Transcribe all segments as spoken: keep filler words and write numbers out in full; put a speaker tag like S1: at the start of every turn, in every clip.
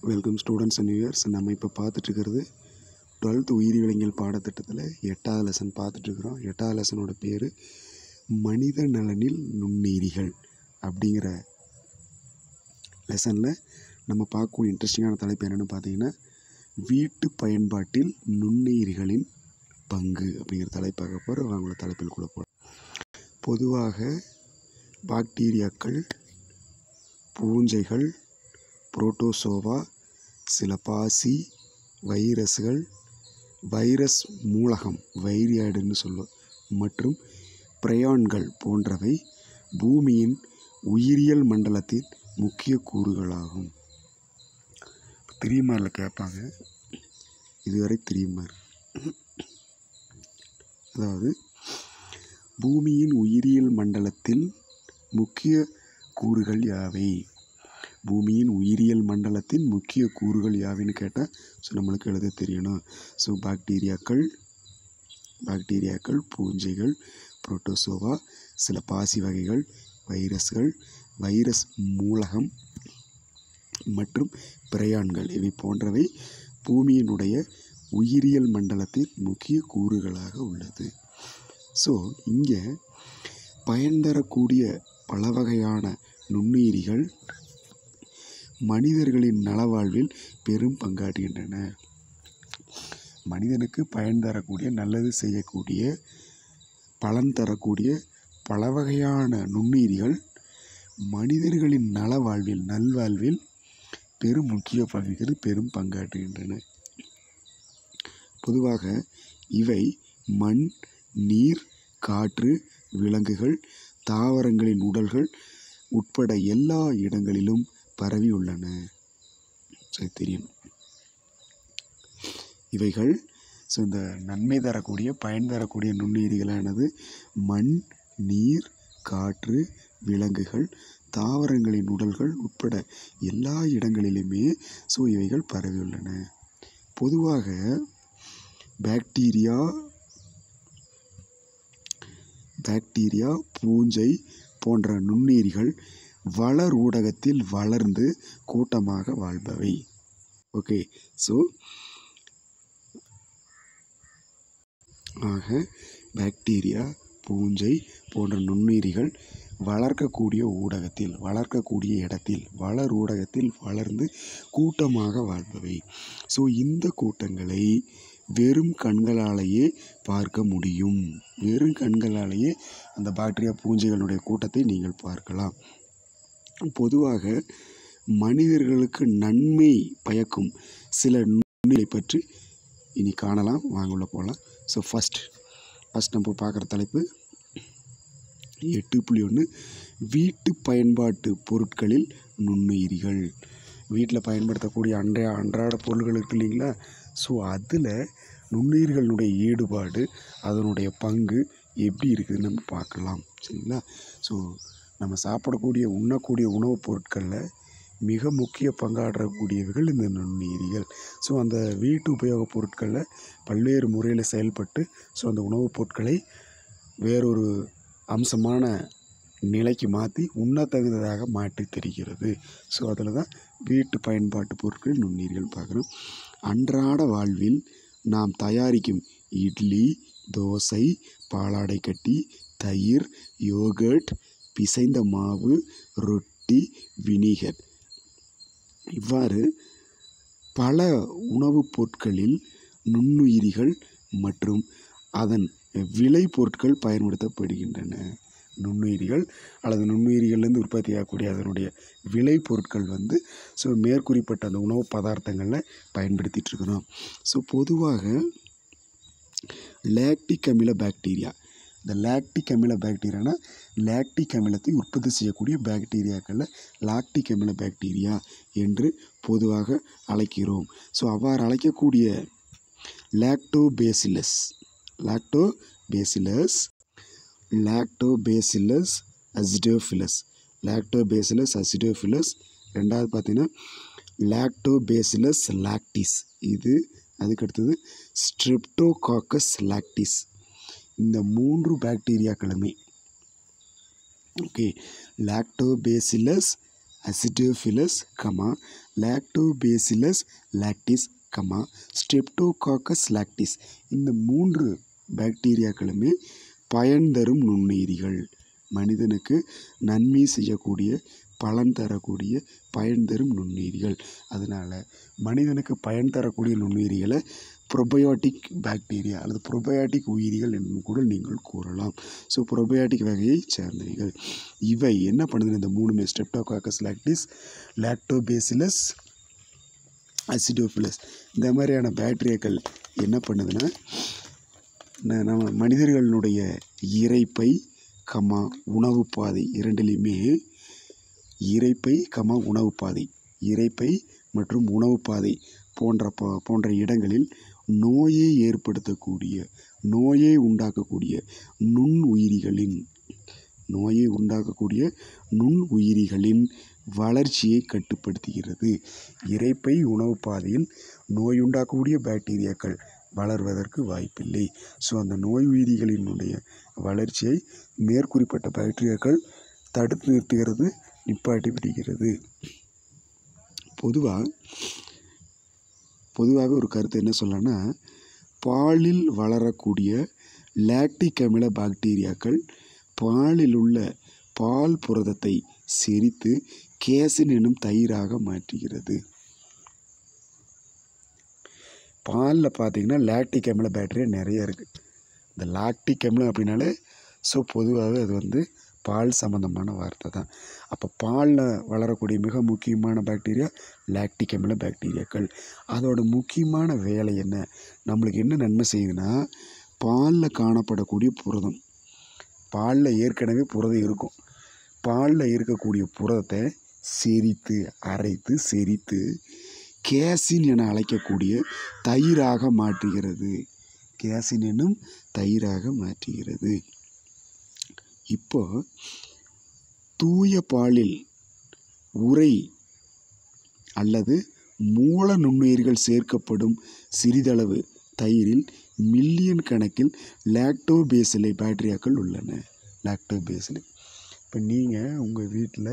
S1: Welcome students and viewers. நம்ம இப்போ பார்த்துட்ருக்கிறது twelfth உயிரியலியல் பாடத்திட்டத்தில் எட்டாவது லெசன் பார்த்துட்ருக்குறோம். எட்டாவது லெசனோட பேர் மனித நலனில் நுண்ணுயிரிகள் அப்படிங்கிற லெசனில் நம்ம பார்க்கக்கூடிய இன்ட்ரெஸ்டிங்கான தலைப்பு என்னென்னு பார்த்தீங்கன்னா, வீட்டு பயன்பாட்டில் நுண்ணுயிரிகளின் பங்கு அப்படிங்கிற தலைப்பாக போகிற அவங்கள தலைப்பில் கூட போகிறோம். பொதுவாக பாக்டீரியாக்கள், பூஞ்சைகள், புரோட்டோசோவா, சில பாசி, வைரஸ்கள், வைரஸ் மூலகம் வைரியாய்டுன்னு சொல்லுவோம், மற்றும் பிரயான்கள் போன்றவை பூமியின் உயிரியல் மண்டலத்தின் முக்கிய கூறுகளாகும். த்ரீ மார்க்கில் கேட்பாங்க, இதுவரை த்ரீ மார்க். அதாவது பூமியின் உயிரியல் மண்டலத்தில் முக்கிய கூறுகள் யாவை? பூமியின் உயிரியல் மண்டலத்தின் முக்கிய கூறுகள் யாவைன்னு கேட்டால் ஸோ நம்மளுக்கு எழுத தெரியணும். ஸோ பாக்டீரியாக்கள் பாக்டீரியாக்கள் பூஞ்சைகள், புரோட்டோசோவா, சில பாசி வகைகள், வைரஸ்கள், வைரஸ் மூலகம் மற்றும் பிரயான்கள் இவை போன்றவை பூமியினுடைய உயிரியல் மண்டலத்தின் முக்கிய கூறுகளாக உள்ளது. ஸோ இங்கே பயன் தரக்கூடிய பல வகையான நுண்ணுயிரிகள் மனிதர்களின் நலவாழ்வில் பெரும் பங்காற்றுகின்றன. மனிதனுக்கு பயன் தரக்கூடிய, நல்லது செய்யக்கூடிய, பலன் தரக்கூடிய பல வகையான நுண்ணுயிரிகள் மனிதர்களின் நலவாழ்வில் நல்வாழ்வில் பெரும் முக்கிய பங்குகள் பெரும் பங்காற்றுகின்றன. பொதுவாக இவை மண், நீர், காற்று, விலங்குகள், தாவரங்களின் உடல்கள் உட்பட எல்லா இடங்களிலும் பரவி உள்ளன. சரி, தெரியும். இவைகள் ஸோ இந்த நன்மை தரக்கூடிய, பயன் தரக்கூடிய நுண்ணுயிரிகளானது மண், நீர், காற்று, விலங்குகள், தாவரங்களின் உடல்கள் உட்பட எல்லா இடங்களிலுமே ஸோ இவைகள் பரவி உள்ளன. பொதுவாக பாக்டீரியா பாக்டீரியா பூஞ்சை போன்ற நுண்ணுயிரிகள் வளர் ஊடகத்தில் வளர்ந்து கூட்டமாக வாழ்பவை. ஓகே, ஸோ ஆக பாக்டீரியா பூஞ்சை போன்ற நுண்ணுயிரிகள் வளர்க்கக்கூடிய ஊடகத்தில் வளர்க்கக்கூடிய இடத்தில் வளர் ஊடகத்தில் வளர்ந்து கூட்டமாக வாழ்பவை. ஸோ இந்த கூட்டங்களை வெறும் கண்களாலேயே பார்க்க முடியும். வெறும் கண்களாலேயே அந்த பாக்டீரியா பூஞ்சைகளுடைய கூட்டத்தை நீங்கள் பார்க்கலாம். பொதுவாக மனிதர்களுக்கு நன்மை பயக்கும் சில நுண்ணுயிரிகளை பற்றி இனி காணலாம். வாங்க உள்ள போகலாம். ஸோ ஃபஸ்ட் ஃபஸ்ட் நம்ம பார்க்குற தலைப்பு எட்டு புள்ளி ஒன்று வீட்டு பயன்பாட்டு பொருட்களில் நுண்ணுயிரிகள். வீட்டில் பயன்படுத்தக்கூடிய அன்றைய அன்றாட பொருள்கள் இருக்கு இல்லைங்களா? ஸோ அதில் நுண்ணுயிர்களுடைய ஈடுபாடு, அதனுடைய பங்கு எப்படி இருக்குதுன்னு நம்ம பார்க்கலாம். சரிங்களா? ஸோ நம்ம சாப்பிடக்கூடிய உண்ணக்கூடிய உணவுப் பொருட்களில் மிக முக்கிய பங்காற்றக்கூடியவைகள் இந்த நுண்ணுயிரிகள். ஸோ அந்த வீட்டு உபயோகப் பொருட்களில் பல்வேறு முறையில் செயல்பட்டு ஸோ அந்த உணவுப் பொருட்களை வேறொரு அம்சமான நிலைக்கு மாற்றி உண்ணத்தகுந்ததாக மாற்றி தெரிகிறது. ஸோ அதில் தான் வீட்டு பயன்பாட்டு பொருட்கள் நுண்ணுயிரிகள் பார்க்குறோம். அன்றாட வாழ்வில் நாம் தயாரிக்கும் இட்லி, தோசை, பாலாடை கட்டி, தயிர், யோகர்ட், பிசைந்த மாவு, ரொட்டி, வினிகர் இவ்வாறு பல உணவுப் பொருட்களில் நுண்ணுயிரிகள் மற்றும் அதன் விளை பொருட்கள் பயன்படுத்தப்படுகின்றன. நுண்ணுயிரிகள் அல்லது நுண்ணுயிரிகள்லேருந்து உற்பத்தி ஆகக்கூடிய அதனுடைய விளை பொருட்கள் வந்து ஸோ மேற்குறிப்பிட்ட அந்த உணவு பதார்த்தங்களில் பயன்படுத்திகிட்டு இருக்கிறோம். ஸோ பொதுவாக லாக்டிக் அமில பாக்டீரியா, இந்த லாக்டிக் அமில பாக்டீரியானா லாக்டிக் அமிலத்தை உற்பத்தி செய்யக்கூடிய பாக்டீரியாக்களில் லாக்டிக் அமில பாக்டீரியா என்று பொதுவாக அழைக்கிறோம். ஸோ அவ்வாறு அழைக்கக்கூடிய Lactobacillus Lactobacillus Lactobacillus acidophilus Lactobacillus acidophilus ரெண்டாவது பார்த்தீங்கன்னா லாக்டோபேசிலஸ் லாக்டிஸ், இது அதுக்கடுத்தது ஸ்ட்ரெப்டோகாக்கஸ் லாக்டிஸ். இந்த மூன்று பாக்டீரியாக்களுமே okay Lactobacillus acidophilus comma Lactobacillus lactis comma Streptococcus lactis. இந்த மூன்று பாக்டீரியாக்களுமே பயன் தரும் நுண்ணுயிரிகள். மனிதனுக்கு நன்மை செய்யக்கூடிய, பலன் தரக்கூடிய, பயன் தரும் நுண்ணுயிரிகள். அதனால் மனிதனுக்கு பயன் தரக்கூடிய நுண்ணுயிரிகளை ப்ரோபயோட்டிக் பாக்டீரியா அல்லது ப்ரோபயோட்டிக் உயிரிகள் என்று கூட நீங்கள் கூறலாம். ஸோ ப்ரோபயோட்டிக் வகையை சேர்ந்தவைகள் இவை. என்ன பண்ணுதுன்னு இந்த மூணுமே ஸ்ட்ரெப்டோகாக்கஸ் லாக்டிஸ், லாக்டோபேசிலஸ், அசிடோஃபிலஸ் இந்த மாதிரியான பாக்டீரியாக்கள் என்ன பண்ணுதுன்னா நம்ம மனிதர்களுடைய இரைப்பை கமா உணவு பாதை இரண்டிலையுமே இரைப்பை கமா உணவு பாதை இரைப்பை மற்றும் உணவு பாதை போன்ற போன்ற இடங்களில் நோயை ஏற்படுத்தக்கூடிய, நோயை உண்டாக்கக்கூடிய நுண் உயிரிகளின் நோயை உண்டாக்கக்கூடிய நுண் உயிரிகளின் வளர்ச்சியை கட்டுப்படுத்துகிறது. இரைப்பை உணவு பாதையில் நோயுண்டாக்கக்கூடிய பாக்டீரியாக்கள் வளர்வதற்கு வாய்ப்பில்லை. ஸோ அந்த நோய் உயிரிகளினுடைய வளர்ச்சியை மேற்குறிப்பிட்ட பாக்டீரியாக்கள் தடுத்து நிறுத்துகிறது, நிப்பாட்டி விடுகிறது. பொதுவாக பொதுவாக ஒரு கருத்து என்ன சொல்லலாம்னா, பாலில் வளரக்கூடிய லாக்டிக் அமில பாக்டீரியாக்கள் பாலில் உள்ள பால் புரதத்தை செரித்து கேசின் எனும் தயிராக மாற்றுகிறது. பாலில் பார்த்தீங்கன்னா லாக்டிக் அமில பாக்டீரியா நிறைய இருக்குது. இந்த லாக்டிக் அமிலம் அப்படின்னாலே ஸோ பொதுவாகவே அது வந்து பால் சம்மந்தமான வார்த்தை தான். அப்போ பாலில் வளரக்கூடிய மிக முக்கியமான பாக்டீரியா லாக்டிக் அமில பாக்டீரியாக்கள். அதோட முக்கியமான வேலை என்ன, நம்மளுக்கு என்ன நன்மை செய்யுதுன்னா, பாலில் காணப்படக்கூடிய புரதம், பாலில் ஏற்கனவே புரதம் இருக்கும், பாலில் இருக்கக்கூடிய புரதத்தை செரித்து அரைத்து செரித்து கேசின் என அழைக்கக்கூடிய தயிராக மாற்றுகிறது. கேசின் எனும் தயிராக மாற்றுகிறது. இப்போ தூய பாலில் உரை அல்லது மூல நுண்ணுயிர்கள் சேர்க்கப்படும் சிறிதளவு தயிரில் மில்லியன் கணக்கில் லாக்டோபேசிலை பாக்டீரியாக்கள் உள்ளன. லாக்டோபேசிலை. இப்போ நீங்கள் உங்கள் வீட்டில்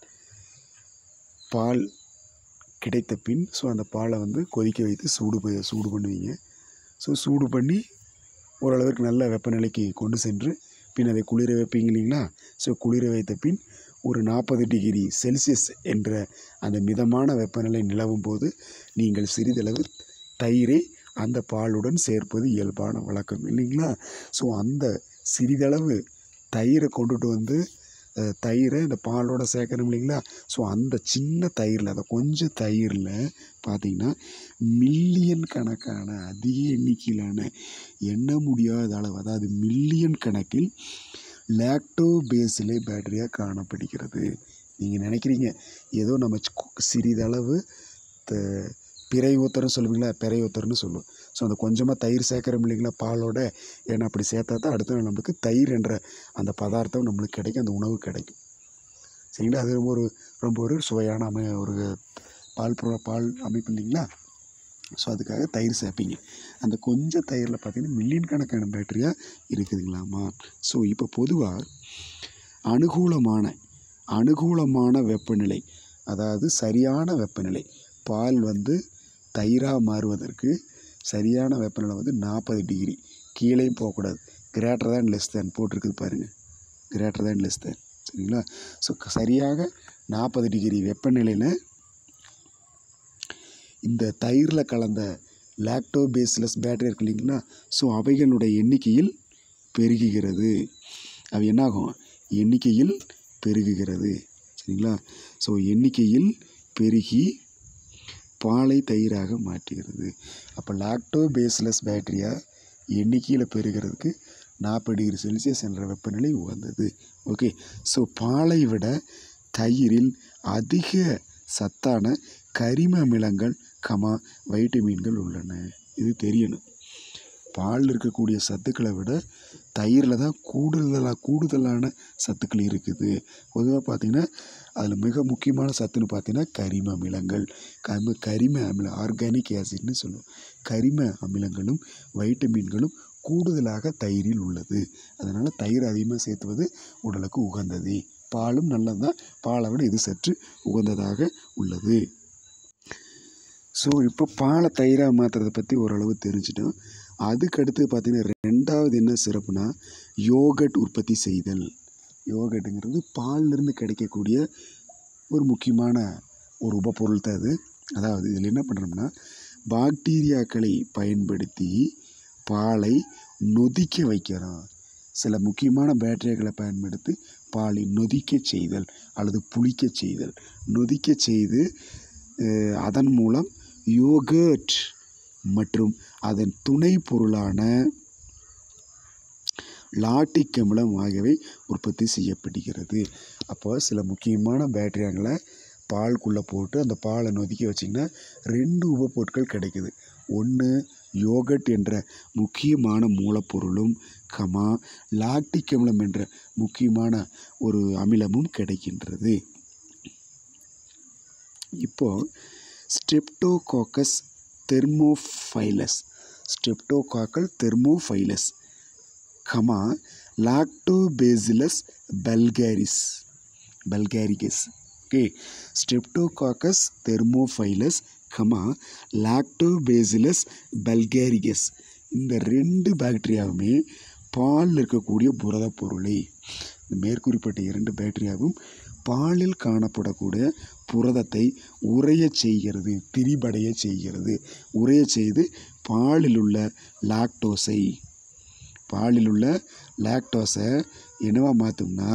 S1: பால் கிடைத்த பின் ஸோ அந்த பாலை வந்து கொதிக்க வைத்து சூடு சூடு பண்ணுவீங்க. ஸோ சூடு பண்ணி ஓரளவுக்கு நல்ல வெப்பநிலைக்கு கொண்டு சென்று பின் அதை குளிர வைப்பீங்க இல்லைங்களா. ஸோ குளிர வைத்த பின் ஒரு நாற்பது டிகிரி செல்சியஸ் என்ற அந்த மிதமான வெப்பநிலை நிலவும் போது நீங்கள் சிறிதளவு தயிரை அந்த பாலுடன் சேர்ப்பது இயல்பான வழக்கம் இல்லைங்களா. ஸோ அந்த சிறிதளவு தயிரை கொண்டுட்டு வந்து தயிரை இந்த பாலோட சேர்க்கணும் இல்லைங்களா. ஸோ அந்த சின்ன தயிரில், அந்த கொஞ்சம் தயிரில் பார்த்திங்கன்னா மில்லியன் கணக்கான அதிக எண்ணிக்கையிலான எண்ண முடியாத அளவு, அதாவது மில்லியன் கணக்கில் லாக்டோபேசிலை பாக்டீரியா காணப்படுகிறது. நீங்கள் நினைக்கிறீங்க ஏதோ நம்ம சிறிதளவு த பிறை ஊத்தர்னு சொல்லுவீங்களா, பிறை ஊத்தர்னு சொல்லுவோம். ஸோ அந்த கொஞ்சமாக தயிர் சேர்க்குறோம் இல்லைங்களா பாலோட, ஏன்னா அப்படி சேர்த்தா தான் அடுத்த நம்மளுக்கு தயிர் என்ற அந்த பதார்த்தம் நம்மளுக்கு கிடைக்கும், அந்த உணவு கிடைக்கும் சரிங்களா. அது ரொம்ப ஒரு ரொம்ப ஒரு சுவையான அமை ஒரு பால் பால் அமைப்பு இல்லைங்களா. ஸோ அதுக்காக தயிர் சேர்ப்பீங்க. அந்த கொஞ்சம் தயிரில் பார்த்திங்கன்னா மில்லியன் கணக்கான பாக்டீரியா இருக்குதுங்களாமா. ஸோ இப்போ பொதுவாக அனுகூலமான அனுகூலமான வெப்பநிலை, அதாவது சரியான வெப்பநிலை, பால் வந்து தயிராக மாறுவதற்கு சரியான வெப்பநிலை வந்து நாற்பது டிகிரி, கீழேயும் போகக்கூடாது, கிரேட்டர் தேன் லெஸ் தேன் போட்டிருக்குது பாருங்கள், கிரேட்டர் தேன் லெஸ் தேன் சரிங்களா. ஸோ சரியாக நாற்பது டிகிரி வெப்பநிலையில் இந்த தயிரில் கலந்த லாக்டோபேசிலஸ் பாக்டீரியா இருக்கு இல்லைங்களா. ஸோ அவைகளுடைய எண்ணிக்கையில் பெருகுகிறது. அவை என்னாகும், எண்ணிக்கையில் பெருகுகிறது சரிங்களா. ஸோ எண்ணிக்கையில் பெருகி பாலை தயிராக மாற்றுகிறது. அப்போ லாக்டோபேசிலஸ் பாக்டீரியா எண்ணிக்கையில் பெருகிறதுக்கு நாற்பது டிகிரி செல்சியஸ் என்ற வெப்பநிலை உகந்தது. ஓகே. ஸோ பாலை விட தயிரில் அதிக சத்தான கரிம அமிலங்கள் கமா வைட்டமின்கள் உள்ளன. இது தெரியணும். பாலில் இருக்கக்கூடிய சத்துக்களை விட தயிரில் தான் கூடுதலாக கூடுதலான சத்துக்கள் இருக்குது. பொதுவாக பார்த்திங்கன்னா அதில் மிக முக்கியமான சத்துன்னு பார்த்திங்கன்னா கரிம அமிலங்கள், கரிம கரிம அமிலம் ஆர்கானிக் ஆசிட்னு சொல்லுவோம். கரிம அமிலங்களும் வைட்டமின்களும் கூடுதலாக தயிரில் உள்ளது. அதனால் தயிர் அதிகமாக சேர்த்துவது உடலுக்கு உகந்தது. பாலும் நல்லது தான், பாலை விட இது சற்று உகந்ததாக உள்ளது. ஸோ இப்போ பாலை தயிராக மாற்றுறதை பற்றி ஓரளவு தெரிஞ்சிட்டோம். அதுக்கடுத்து பார்த்திங்கன்னா ரெண்டாவது என்ன சிறப்புனா யோகட் உற்பத்தி செய்தல். யோகட்டுங்கிறது பாலிலிருந்து கிடைக்கக்கூடிய ஒரு முக்கியமான ஒரு உபப்பொருள் தான் அது. அதாவது இதில் என்ன பண்ணுறோம்னா பாக்டீரியாக்களை பயன்படுத்தி பாலை நொதிக்க வைக்கிறோம். சில முக்கியமான பாக்டீரியாக்களை பயன்படுத்தி பாலை நொதிக்க செய்தல் அல்லது புளிக்க செய்தல். நொதிக்க செய்து அதன் மூலம் யோகர்ட் மற்றும் அதன் துணை பொருளான லாக்டிக் அமிலம் ஆகியவை உற்பத்தி செய்யப்படுகிறது. அப்போ சில முக்கியமான பாக்டீரியாக்களை பாலுக்குள்ளே போட்டு அந்த பாலை நொதிக்க வச்சிங்கன்னா ரெண்டு உபப்பொருட்கள் கிடைக்குது. ஒன்று யோகட் என்ற முக்கியமான மூலப்பொருளும் கமா லாக்டிக் அமிலம் என்ற முக்கியமான ஒரு அமிலமும் கிடைக்கின்றது. இப்போ Streptococcus thermophilus streptococcal thermophilus comma Lactobacillus bulgaris bulgaricus okay Streptococcus thermophilus comma Lactobacillus bulgaricus இந்த ரெண்டு பாக்டீரியாவுமே பாலில் இருக்கக்கூடிய புரத பொருளை இந்த மேற்குறிப்பிட்ட இரண்டு பாக்டீரியாவும் பாலில் காணப்படக்கூடிய புரதத்தை உறைய செய்கிறது, திரிபடைய செய்கிறது. உறைய செய்து பாலில் உள்ள லாக்டோஸை பாலில் உள்ள லாக்டோஸை என்னவா மாற்றும்னா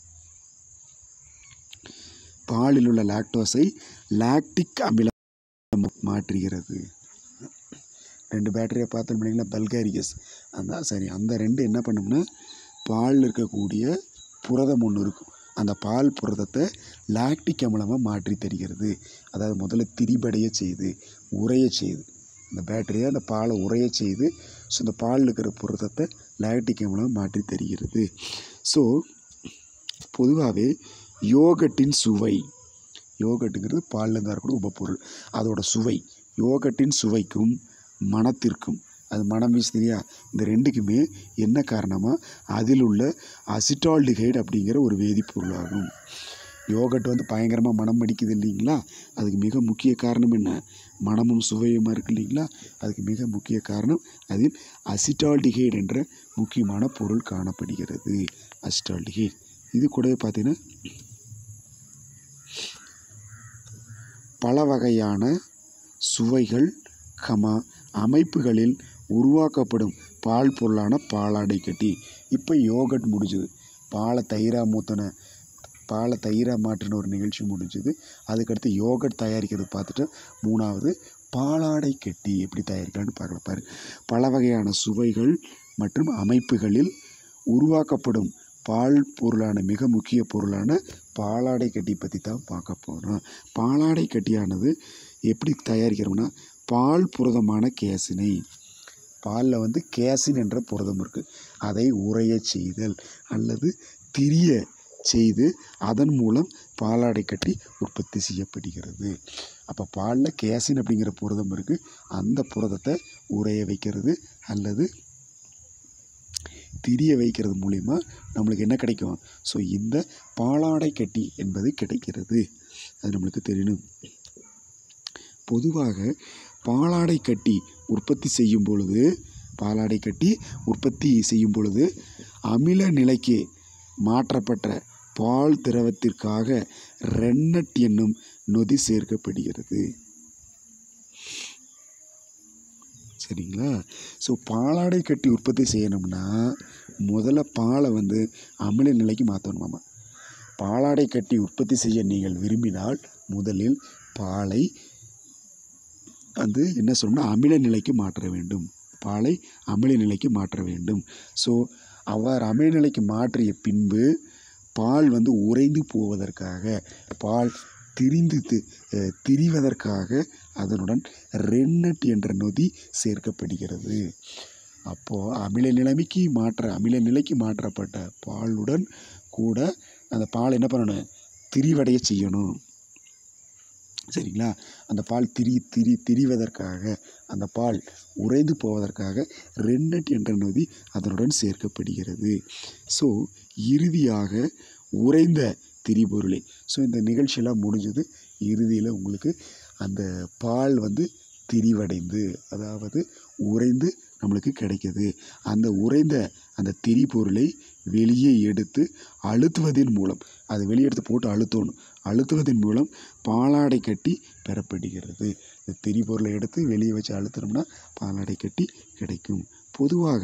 S1: பாலில் உள்ள லாக்டோஸை லாக்டிக் அமிலம் மாற்றுகிறது. ரெண்டு பாக்டீரியா பார்த்தோம் இல்லைங்களா, பல்காரிகஸ் அந்த சரி அந்த ரெண்டு என்ன பண்ணும்னா பாலில் இருக்கக்கூடிய புரதம் ஒன்று இருக்கும், அந்த பால் புரதத்தை லாக்டிக் அமிலமாக மாற்றி தருகிறது. அதாவது முதல்ல திரிபடைய செய்து உறைய செய்து இந்த பாக்டீரியா அந்த பாலை உறைய செய்து ஸோ இந்த பாலில் இருக்கிற புரதத்தை லாக்டிக் அமிலமாக மாற்றி தருகிறது. ஸோ பொதுவாகவே யோகட்டின் சுவை யோகட்டுங்கிறது பாலில் இருக்கக்கூடிய உபப்பொருள். அதோட சுவை யோகட்டின் சுவைக்கும் மணத்திற்கும் அது மனம் வீசுதியா இந்த ரெண்டுக்குமே என்ன காரணமாக அதில் உள்ள அசிட்டால்டிஹைடு அப்படிங்கிற ஒரு வேதிப்பொருளாகும். யோகட் வந்து பயங்கரமாக மனம் அடிக்குது இல்லைங்களா, அதுக்கு மிக முக்கிய காரணம் என்ன, மனமும் சுவையுமா இருக்குது இல்லைங்களா, அதுக்கு மிக முக்கிய காரணம் அதில் அசிட்டால்டிஹைடு என்ற முக்கியமான பொருள் காணப்படுகிறது. அசிட்டால்டிஹைடு இது கூடவே பார்த்தீங்கன்னா பல வகையான சுவைகள் கமா அமைப்புகளில் உருவாக்கப்படும் பால் பொருளான பாலாடை கட்டி. இப்போ யோகட் முடிஞ்சுது, பாலை தயிராக மூத்தின பாலை தயிராக மாற்றின ஒரு நிகழ்ச்சி முடிஞ்சுது. அதுக்கடுத்து யோகட் தயாரிக்கிறது பார்த்துட்டு மூணாவது பாலாடை கட்டி எப்படி தயாரிக்கலான்னு பார்க்கலாம். பாரு பல வகையான சுவைகள் மற்றும் அமைப்புகளில் உருவாக்கப்படும் பால் பொருளான மிக முக்கிய பொருளான பாலாடை கட்டி பற்றி தான் பார்க்க போகிறோம். பாலாடை கட்டியானது எப்படி தயாரிக்கிறோம்னா பால் புரதமான கேசினை பாலில் வந்து கேசின் என்ற புரதம் இருக்குது, அதை உறைய செய்தல் அல்லது திரிய செய்து அதன் மூலம் பாலாடை கட்டி உற்பத்தி செய்யப்படுகிறது. அப்போ பாலில் கேசின் அப்படிங்கிற புரதம் இருக்குது, அந்த புரதத்தை உறைய வைக்கிறது அல்லது திரிய வைக்கிறது மூலிமா நம்மளுக்கு என்ன கிடைக்கும், ஸோ இந்த பாலாடை கட்டி என்பது கிடைக்கிறது. அது நம்மளுக்கு தெரியணும். பொதுவாக பாலாடை கட்டி உற்பத்தி செய்யும் பொழுது பாலாடை கட்டி உற்பத்தி செய்யும் பொழுது அமில நிலைக்கு மாற்றப்பட்ட பால் திரவத்திற்காக ரென்னட் என்னும் நொதி சேர்க்கப்படுகிறது. சரிங்களா, ஸோ பாலாடை கட்டி உற்பத்தி செய்யணும்னா முதல்ல பாலை வந்து அமில நிலைக்கு மாற்றணுமாமா. பாலாடை கட்டி உற்பத்தி செய்ய நீங்கள் விரும்பினால் முதலில் பாலை வந்து என்ன சொல்லணும்னா அமில நிலைக்கு மாற்ற வேண்டும். பாலை அமில நிலைக்கு மாற்ற வேண்டும். ஸோ அவர் அமில நிலைக்கு மாற்றிய பின்பு பால் வந்து உறைந்து போவதற்காக பால் திரிந்து திரிவதற்காக அதனுடன் ரென்னட் என்ற நொதி சேர்க்கப்படுகிறது. அப்போது அமில நிலைமைக்கு மாற்ற அமில நிலைக்கு மாற்றப்பட்ட பாலுடன் கூட அந்த பால் என்ன பண்ணணும், திரிவடைய செய்யணும். சரிங்களா, அந்த பால் திரி திரி திரிவதற்காக அந்த பால் உறைந்து போவதற்காக ரென்னட் என்ற நொதி அதனுடன் சேர்க்கப்படுகிறது. ஸோ இறுதியாக உறைந்த திரிபொருளை. ஸோ இந்த நிகழ்ச்சியெல்லாம் முடிஞ்சது. இறுதியில் உங்களுக்கு அந்த பால் வந்து திரிவடைந்து, அதாவது உறைந்து நம்மளுக்கு கிடைக்கிது. அந்த உறைந்த அந்த திரிபொருளை வெளியே எடுத்து அழுத்துவதன் மூலம், அதை வெளியே எடுத்து போட்டு அழுத்தணும். அழுத்துவதன் மூலம் பாலாடை கட்டி பெறப்படுகிறது. இந்த திரிபொருளை எடுத்து வெளியே வச்சு அழுத்தினோம்னா பாலாடை கட்டி கிடைக்கும். பொதுவாக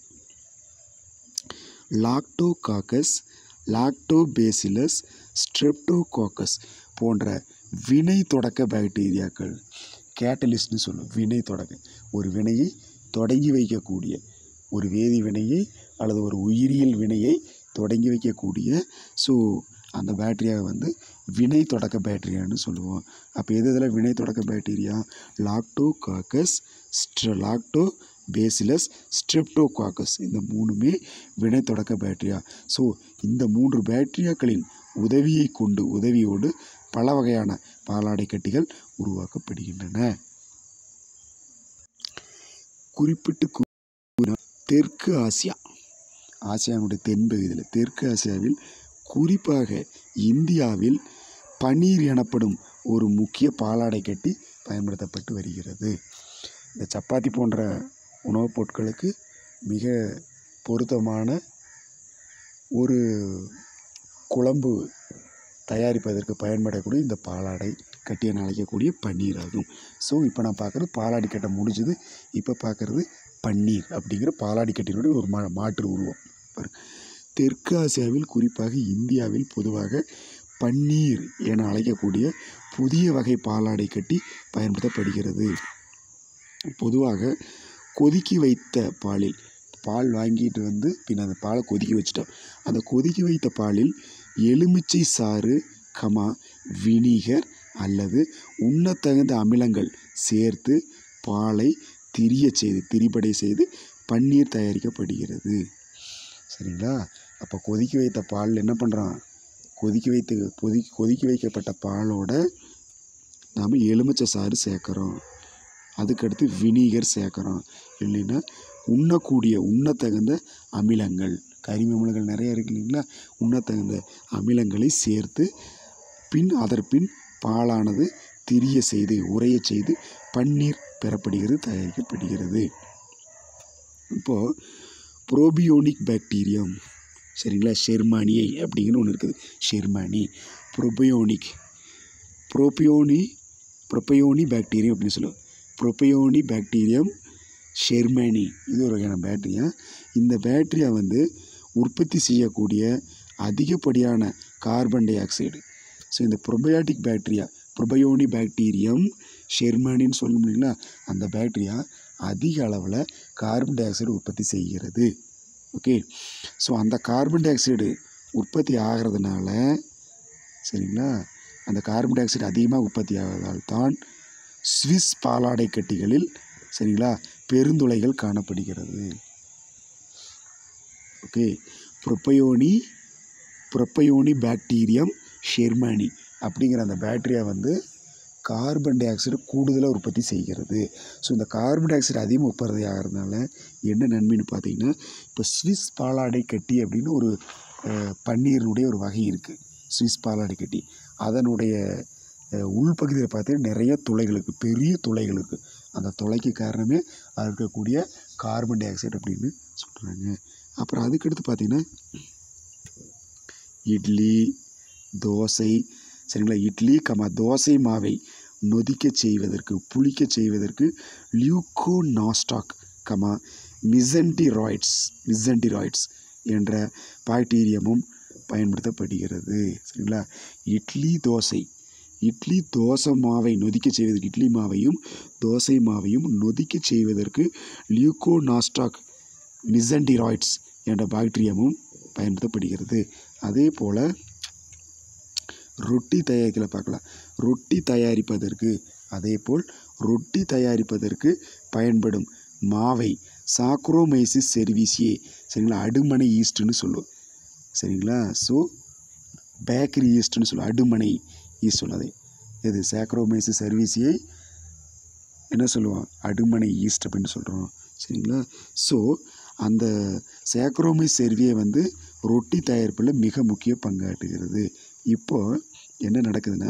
S1: லாக்டோகாக்கஸ், லாக்டோபேசிலஸ், ஸ்ட்ரெப்டோகாக்கஸ் போன்ற வினை தொடக்க பாக்டீரியாக்கள், கேட்டலிஸ்ட்னு சொல்லுவோம். வினை தொடக்க, ஒரு வினையை தொடங்கி வைக்கக்கூடிய, ஒரு வேதி வினையை அல்லது ஒரு உயிரியல் வினையை தொடங்கி வைக்கக்கூடிய ஸோ அந்த பாக்டீரியாவை வந்து வினை தொடக்க பாக்டீரியான்னு சொல்லுவோம். அப்போ எது இதில் வினை தொடக்க பாக்டீரியா? லாக்டோகாக்கஸ், ஸ்ட்ர லாக்டோபேசிலஸ், ஸ்ட்ரெப்டோகாக்கஸ், இந்த மூணுமே வினை தொடக்க பாக்டீரியா. ஸோ இந்த மூன்று பாக்டீரியாக்களின் உதவியை கொண்டு உதவியோடு பல வகையான பாலாடை கட்டிகள் உருவாக்கப்படுகின்றன. குறிப்பிட்டு தெற்கு ஆசியா, ஆசியாவுடைய தென்பகுதியில் தெற்கு ஆசியாவில் குறிப்பாக இந்தியாவில் பனீர் எனப்படும் ஒரு முக்கிய பாலாடை கட்டி பயன்படுத்தப்பட்டு வருகிறது. இந்த சப்பாத்தி போன்ற உணவுப் பொருட்களுக்கு மிக பொருத்தமான ஒரு குழம்பு தயாரிப்பதற்கு பயன்படக்கூடிய இந்த பாலாடை கட்டி என அழைக்கக்கூடிய பன்னீர் ஆகும். ஸோ இப்போ நான் பார்க்குறது பாலாடை கட்டை முடிஞ்சது. இப்போ பார்க்குறது பன்னீர் அப்படிங்கிற பாலாடை கட்டினுடைய ஒரு மா மாற்று உருவம். தெற்கு ஆசியாவில் குறிப்பாக இந்தியாவில் பொதுவாக பன்னீர் என அழைக்கக்கூடிய புதிய வகை பாலாடை கட்டி பயன்படுத்தப்படுகிறது. பொதுவாக கொதிக்க வைத்த பாலில், பால் வாங்கிட்டு வந்து பின் அந்த பாலை கொதிக்க வச்சிட்டோம். அந்த கொதிக்க வைத்த பாலில் எலுமிச்சை சாறு, கமா வினிகர் அல்லது உண்ணத்தகுந்த அமிலங்கள் சேர்த்து பாலை திரிய செய்து திரிபடை செய்து பன்னீர் தயாரிக்கப்படுகிறது. சரிங்களா? அப்போ கொதிக்க வைத்த பால் என்ன பண்ணுறோம்? கொதிக்க வைத்து கொதி கொதிக்க வைக்கப்பட்ட பாலோட நாம் எலுமிச்சை சாறு சேர்க்குறோம். அதுக்கடுத்து வினிகர் சேர்க்குறோம். இல்லைன்னா உண்ணக்கூடிய உண்ணத்தகுந்த அமிலங்கள், கரிம அமிலங்கள் நிறைய இருக்கு இல்லைங்களா, உண்ணத்தகுந்த அமிலங்களை சேர்த்து பின் அதற்பின் பாலானது திரிய செய்து உறைய செய்து பன்னீர் பெறப்படுகிறது, தயாரிக்கப்படுகிறது. இப்போது ப்ரோபியோனிக் பாக்டீரியம், சரிங்களா, ஷெர்மானியை அப்படிங்கிற ஒன்று இருக்குது. ஷெர்மானி, ப்ரோபியோனிக், ப்ரோபியோனி ப்ரோபியோனி பாக்டீரியம் அப்படின்னு சொல்லுவோம். ப்ரோபியோனி பாக்டீரியம் ஷெர்மானி, இது ஒரு வகையான பாக்டீரியா. இந்த பாக்டீரியா வந்து உற்பத்தி செய்யக்கூடிய அதிகப்படியான கார்பன் டை ஆக்சைடு. ஸோ இந்த ப்ரோபயோட்டிக் பாக்டீரியா, ப்ரோபயோனி பாக்டீரியம் ஷெர்மானின்னு சொல்ல முடியுங்களா, அந்த பாக்டீரியா அதிக அளவில் கார்பன் டை ஆக்சைடு உற்பத்தி செய்கிறது. ஓகே, ஸோ அந்த கார்பன் டை ஆக்சைடு உற்பத்தி ஆகிறதுனால, சரிங்களா, அந்த கார்பன் டை ஆக்சைடு அதிகமாக உற்பத்தி ஆவதால் தான் ஸ்விஸ் பாலாடை கட்டிகளில், சரிங்களா, பெருந்துளைகள் காணப்படுகிறது. ஓகே, ப்ரோபயோனி ப்ரோபயோனி பாக்டீரியம் ஷெர்மானி அப்படிங்கிற அந்த பாக்டீரியா வந்து கார்பன் டை ஆக்சைடு கூடுதலாக உற்பத்தி செய்கிறது. ஸோ இந்த கார்பன் டை ஆக்சைடு அதிகமாக உற்பத்தி ஆகிறதுனால என்ன நன்மைன்னு பார்த்தீங்கன்னா, இப்போ ஸ்விஸ் பாலாடை கட்டி அப்படின்னு ஒரு பன்னீரினுடைய ஒரு வகை இருக்குது. ஸ்விஸ் பாலாடை கட்டி அதனுடைய உள்பகுதியில் பார்த்தீங்கன்னா நிறைய துளைகளுக்கு, பெரிய துளைகளுக்கு, அந்த துளைக்கு காரணமே அது இருக்கக்கூடிய கார்பன் டை ஆக்சைடு அப்படின்னு சொல்கிறாங்க. அப்புறம் அதுக்கடுத்து பார்த்திங்கன்னா இட்லி, தோசை, சரிங்களா, இட்லி கமா தோசை மாவை நொதிக்க செய்வதற்கு, புளிக்க செய்வதற்கு லியூகோனாஸ்டாக் கமா மிசன்டிராய்ட்ஸ் மிசன்டிராய்ட்ஸ் என்ற பாக்டீரியமும் பயன்படுத்தப்படுகிறது. சரிங்களா? இட்லி தோசை இட்லி தோசை மாவை நொதிக்க செய்வதற்கு, இட்லி மாவையும் தோசை மாவையும் நொதிக்க செய்வதற்கு லியூகோனாஸ்டாக் மிசன்டிராய்ட்ஸ் என்ற பாக்டீரியமும் பயன்படுத்தப்படுகிறது. அதே போல் ரொட்டி தயாரிக்கல பார்க்கலாம். ரொட்டி தயாரிப்பதற்கு அதே போல் ரொட்டி தயாரிப்பதற்கு பயன்படும் மாவை சாக்ரோமைசிஸ் செர்வீசியே, சரிங்களா, அடுமனை ஈஸ்ட்னு சொல்லுவோம். சரிங்களா? ஸோ பேக்கரி ஈஸ்ட்னு சொல்லுவோம், அடுமனை ஈஸ்ட் சொன்னது இது. சாக்ரோமைசிஸ் செர்வீசியை என்ன சொல்லுவோம்? அடுமனை ஈஸ்ட் அப்படின்னு சொல்கிறோம். சரிங்களா? ஸோ அந்த சாக்ரோமைஸ் செர்வியை வந்து ரொட்டி தயாரிப்பில் மிக முக்கிய பங்காற்றுகிறது. இப்போ என்ன நடக்குதுன்னா,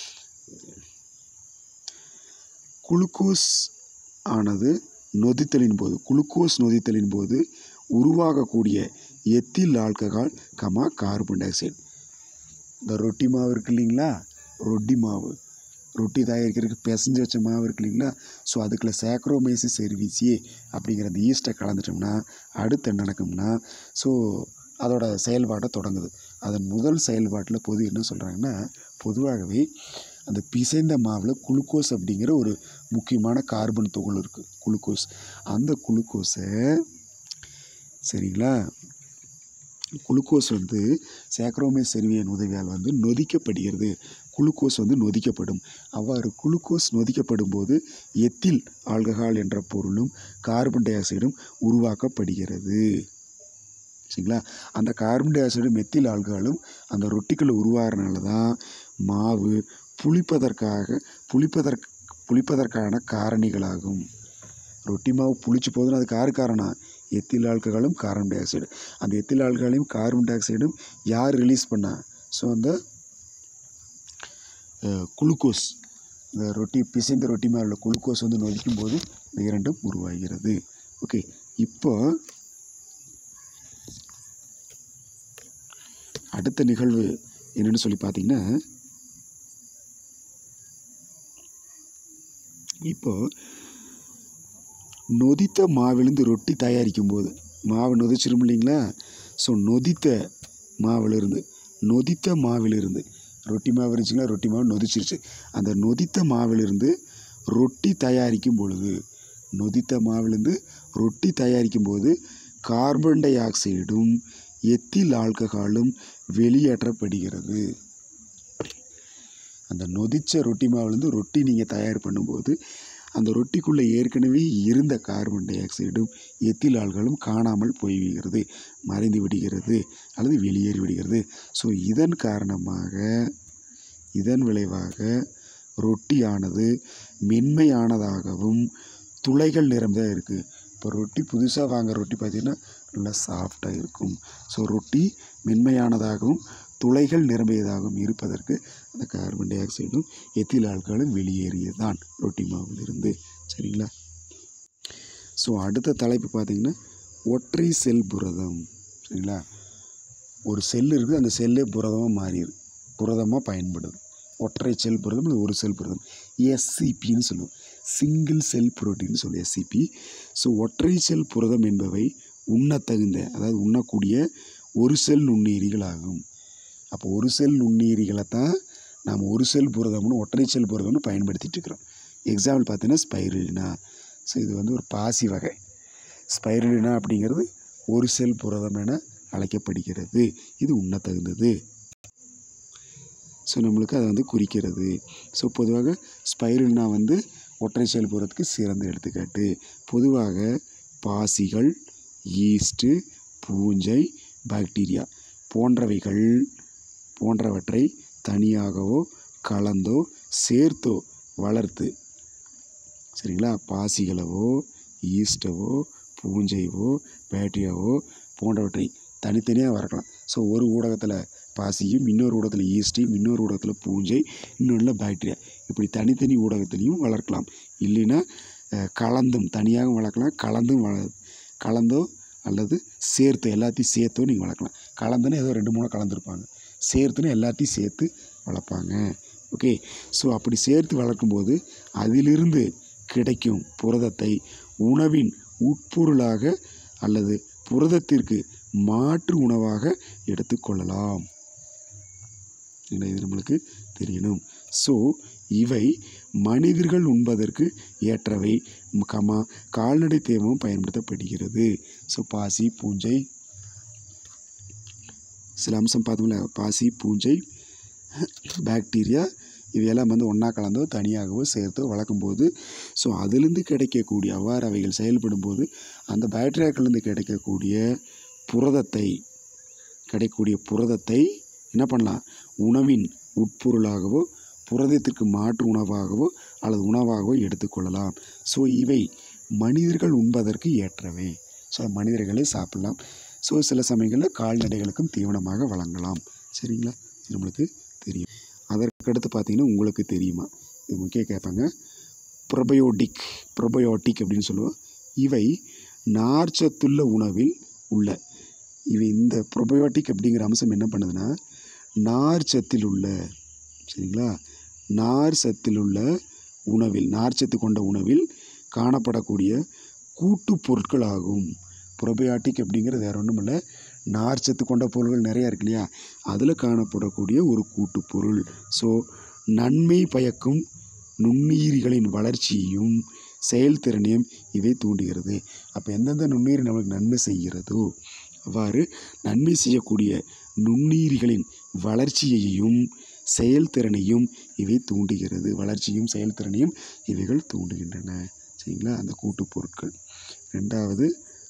S1: குளுக்கோஸ் ஆனது நொதித்தலின் போது குளுக்கோஸ் நொதித்தலின் போது உருவாகக்கூடிய ethyl alcohol comma carbon dioxide. இந்த ரொட்டி மாவு இருக்கு இல்லைங்களா, ரொட்டி மாவு ரொட்டி தயாரிக்கிறதுக்கு பிசைஞ்சு வச்ச மாவு இருக்கு இல்லைங்களா, ஸோ அதுக்குள்ள சாக்ரோமைசிஸ் செர்விசியே அப்படிங்கிற அந்த ஈஸ்ட்டை கலந்துட்டோம்னா அடுத்து என்ன நடக்கும்னா, ஸோ அதோட செயல்பாட்டை தொடங்குது. அதன் முதல் செயல்பாட்டில் பொது என்ன சொல்கிறாங்கன்னா, பொதுவாகவே அந்த பிசைந்த மாவில் குளுக்கோஸ் அப்படிங்கிற ஒரு முக்கியமான கார்பன் துகள் இருக்குது, குளுக்கோஸ். அந்த குளுக்கோஸை சரிங்களா, குளுக்கோஸ் வந்து சாக்ரோமைசிஸ் செர்வியின் உதவியால் வந்து நொதிக்கப்படுகிறது. குளுக்கோஸ் வந்து நொதிக்கப்படும். அவ்வாறு குளுக்கோஸ் நொதிக்கப்படும் போது எத்தில் ஆல்கஹால் என்ற பொருளும் கார்பன் டை ஆக்சைடும் உருவாக்கப்படுகிறது. சரிங்களா, அந்த கார்பன் டை ஆக்சைடும் மெத்தில் ஆல்கஹாலும் அந்த ரொட்டிக்குள்ளே உருவாகிறனால தான் மாவு புளிப்பதற்காக புளிப்பதற்கு புளிப்பதற்கான காரணிகளாகும். ரொட்டி மாவு புளிச்சு போதுன்னு அதுக்கு யார் காரணம்? எத்தில் ஆல்கஹாலும் கார்பன் டை ஆக்சைடு. அந்த எத்தில் ஆல்கஹாலையும் கார்பன் டை ஆக்சைடும் யார் ரிலீஸ் பண்ணா? ஸோ அந்த குளுக்கோஸ், இந்த ரொட்டி பிசைந்த ரொட்டி மேலே உள்ள குளுக்கோஸ் வந்து நொதிக்கும் போது இந்த இரண்டும் உருவாகிறது. ஓகே, இப்போ அடுத்த நிகழ்வு என்னன்னு சொல்லி பார்த்தீங்கன்னா, இப்போ நொதித்த மாவிலிருந்து ரொட்டி தயாரிக்கும் போது மாவு நொதிச்சிரும் இல்லைங்களா, ஸோ நொதித்த மாவிலிருந்து நொதித்த மாவிலிருந்து ரொட்டி மாவு இருந்துச்சுங்களா, ரொட்டி மாவு நொதிச்சிருச்சு. அந்த நொதித்த மாவிலிருந்து ரொட்டி தயாரிக்கும் பொழுது நொதித்த மாவிலிருந்து ரொட்டி தயாரிக்கும் போது கார்பன் டை ஆக்சைடும் எத்தில் ஆல்கஹாலும் வெளியேற்றப்படுகிறது. அந்த நொதித்த ரொட்டி மாவுலேருந்து ரொட்டி நீங்கள் தயார் பண்ணும்போது அந்த ரொட்டிக்குள்ளே ஏற்கனவே இருந்த கார்பன் டை ஆக்சைடும் எத்தில் ஆல்கஹாலும் காணாமல் போய்விடுகிறது, மறைந்து விடுகிறது அல்லது வெளியேறி விடுகிறது. ஸோ இதன் காரணமாக இதன் விளைவாக ரொட்டியானது மென்மையானதாகவும் துளைகள் நிரம்பிதான் இருக்குது. இப்போ ரொட்டி புதுசாக வாங்குற ரொட்டி பார்த்திங்கன்னா நல்லா சாஃப்டாக இருக்கும். ஸோ ரொட்டி மென்மையானதாகவும் துளைகள் நிரம்பியதாகவும் இருப்பதற்கு அந்த கார்பன் டை ஆக்சைடும் எத்தில் ஆல்கஹாலும் வெளியேறியதான் ரொட்டி மாவிலிருந்து. சரிங்களா, ஸோ அடுத்த தலைப்பு பார்த்திங்கன்னா ஒற்றை செல் புரதம். சரிங்களா, ஒரு செல் இருக்குது, அந்த செல்லே புரதமாக மாறிடுது, புரதமாக பயன்படுது. ஒற்றை செல் புரதம் இல்லை ஒரு செல் புரதம், எஸ்சிபின்னு சொல்லுவோம், சிங்கிள் செல் புரோட்டீன் சொல்லுவோம், எஸ்சிபி. ஸோ ஒற்றை செல் புரதம் என்பவை உண்ணத்தகுந்த, அதாவது உண்ணக்கூடிய ஒரு செல் நுண்ணுயிரிகள் ஆகும். அப்போ ஒரு செல் நுண்ணுயிரிகளை தான் நாம் ஒரு செல் புரதம்னு ஒற்றை செல் புரதம்னு பயன்படுத்திகிட்டு இருக்கிறோம். எக்ஸாம்பிள் பார்த்தீங்கன்னா ஸ்பைருலினா. ஸோ இது வந்து ஒரு பாசி வகை. ஸ்பைருலினா அப்படிங்கிறது ஒரு செல் புரதம் என அழைக்கப்படுகிறது. இது உண்ணத்தகுந்தது. ஸோ நம்மளுக்கு அதை வந்து குறிக்கிறது. ஸோ பொதுவாக ஸ்பைருலினா வந்து ஒற்றை செல் புரதத்துக்கு சிறந்த எடுத்துக்காட்டு. பொதுவாக பாசிகள், ஈஸ்ட்டு, பூஞ்சை, பாக்டீரியா போன்றவைகள் போன்றவற்றை தனியாகவோ கலந்தோ சேர்த்தோ வளர்த்து, சரிங்களா, பாசிகளவோ ஈஸ்டவோ பூஞ்சைவோ பாக்டீரியாவோ போன்றவற்றை தனித்தனியாக வளர்க்கலாம். ஸோ ஒரு ஊடகத்தில் பாசியும், இன்னொரு ஊடகத்தில் ஈஸ்டையும், இன்னொரு ஊடகத்தில் பூஞ்சை, இன்னொன்றில் பாக்டீரியா, இப்படி தனித்தனி ஊடகத்திலையும் வளர்க்கலாம். இல்லைன்னா கலந்தும் தனியாகவும் வளர்க்கலாம், கலந்தும் வள கலந்தோ அல்லது சேர்த்து எல்லாத்தையும் சேர்த்தோ நீங்கள் வளர்க்கலாம். கலந்துன்னு ஏதோ ரெண்டு மூணு கலந்துருப்பாங்க, சேர்த்துன்னு எல்லாத்தையும் சேர்த்து வளர்ப்பாங்க. ஓகே, ஸோ அப்படி சேர்த்து வளர்க்கும்போது அதிலிருந்து கிடைக்கும் புரதத்தை உணவின் உட்பொருளாக அல்லது புரதத்திற்கு மாற்று உணவாக எடுத்துக்கொள்ளலாம். இது நம்மளுக்கு தெரியணும். ஸோ இவை மனிதர்கள் உண்பதற்கு ஏற்றவை, கமா கால்நடை தேவையும் பயன்படுத்தப்படுகிறது. ஸோ பாசி, பூஞ்சை, சில அம்சம் பார்த்தோம்ல, பாசி, பூஞ்சை, பாக்டீரியா இவையெல்லாம் வந்து ஒன்றா கலந்தோ தனியாகவோ சேர்த்தோ வளர்க்கும்போது ஸோ அதிலிருந்து கிடைக்கக்கூடிய அவ்வாறு அவைகள் செயல்படும் போது அந்த பாக்டீரியாக்கள்லேருந்து கிடைக்கக்கூடிய புரதத்தை கிடைக்கக்கூடிய புரதத்தை என்ன பண்ணலாம், உணவின் உட்பொருளாகவோ புரதத்திற்கு மாற்று உணவாகவோ அல்லது உணவாகவோ எடுத்துக்கொள்ளலாம். ஸோ இவை மனிதர்கள் உண்பதற்கு ஏற்றவை. ஸோ மனிதர்களே சாப்பிடலாம். ஸோ சில சமயங்களில் கால்நடைகளுக்கும் தீவனமாக வழங்கலாம். சரிங்களா? இது நம்மளுக்கு தெரியும். அதற்கடுத்து பார்த்திங்கன்னா உங்களுக்கு தெரியுமா, இது முக்கிய கேட்பாங்க. ப்ரொபயோட்டிக் ப்ரொபயோட்டிக் அப்படின்னு சொல்லுவோம். இவை நார்ச்சத்துள்ள உணவில் உள்ள இவை இந்த ப்ரொபயோட்டிக் அப்படிங்கிற அம்சம் என்ன பண்ணுதுன்னா, நார் சத்தில் உள்ள சரிங்களா நார் சத்தில் உள்ள உணவில் நார்ச்சத்து கொண்ட உணவில் காணப்படக்கூடிய கூட்டு பொருட்கள் ஆகும். ப்ரொபயோட்டிக் அப்படிங்கிறது வேறு ஒன்றும் இல்லை, நார்ச்சத்து கொண்ட பொருட்கள் நிறையா இருக்கு இல்லையா, அதில் காணப்படக்கூடிய ஒரு கூட்டு பொருள். ஸோ நன்மை பயக்கும் நுண்ணுயிரிகளின் வளர்ச்சியையும் செயல்திறனையும் இவை தூண்டுகிறது. அப்போ எந்தெந்த நுண்ணுயிரி நம்மளுக்கு நன்மை செய்கிறதோ அவ்வாறு நன்மை செய்யக்கூடிய நுண்ணுயிரிகளின் வளர்ச்சியையும் செயல்திறனையும் இவை தூண்டுகிறது. வளர்ச்சியும் செயல்திறனையும் இவைகள் தூண்டுகின்றன. சரிங்களா? அந்த கூட்டு பொருட்கள். ரெண்டாவது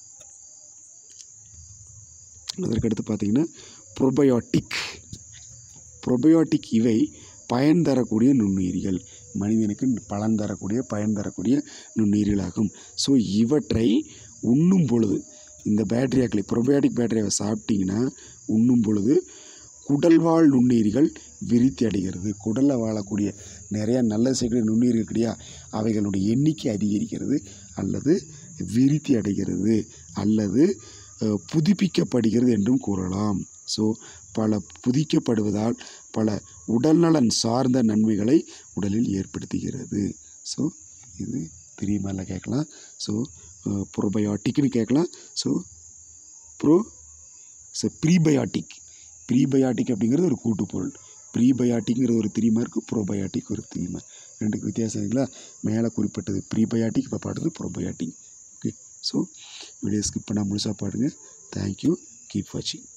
S1: அதற்கடுத்து பார்த்திங்கன்னா ப்ரொபயோட்டிக் ப்ரொபயோட்டிக் இவை பயன் தரக்கூடிய நுண்ணுயிரிகள், மனிதனுக்கு பலன் தரக்கூடிய பயன் தரக்கூடிய நுண்ணுயிரிகளாகும். ஸோ இவற்றை உண்ணும் பொழுது இந்த பேக்டீரியாக்களை ப்ரொபயோட்டிக் பேக்டீரியாவை சாப்பிட்டிங்கன்னா உண்ணும் பொழுது குடல்வாழ் நுண்ணுயிரிகள் விருத்தி அடைகிறது. குடலில் வாழக்கூடிய நிறையா நல்ல செய்யக்கூடிய நுண்ணுயிர்கள் கிடையா, அவைகளுடைய எண்ணிக்கை அதிகரிக்கிறது அல்லது விருத்தி அடைகிறது அல்லது புதுப்பிக்கப்படுகிறது என்றும் கூறலாம். ஸோ பல புதிக்கப்படுவதால் பல உடல்நலன் சார்ந்த நன்மைகளை உடலில் ஏற்படுத்துகிறது. ஸோ இது தெரியுமால கேட்கலாம். ஸோ ப்ரோபயோட்டிக்னு கேட்கலாம். So pro so prebiotic prebiotic அப்படிங்கிறது ஒரு கூட்டுப்பொருள். ப்ரீபயாட்டிக்ங்கிறது ஒரு த்ரீ மார்க்கு, ப்ரோபயாட்டிக் ஒரு த்ரீ மார்க். ரெண்டுக்கு வித்தியாசம் இருக்குங்களா? மேலே குறிப்பிட்டது ப்ரீபயாட்டிக், இப்போ பாடுறது probiotic. Okay. So video skip பண்ணால் முழுசாக பாடுங்க. தேங்க்யூ. கீப் வாட்சிங்.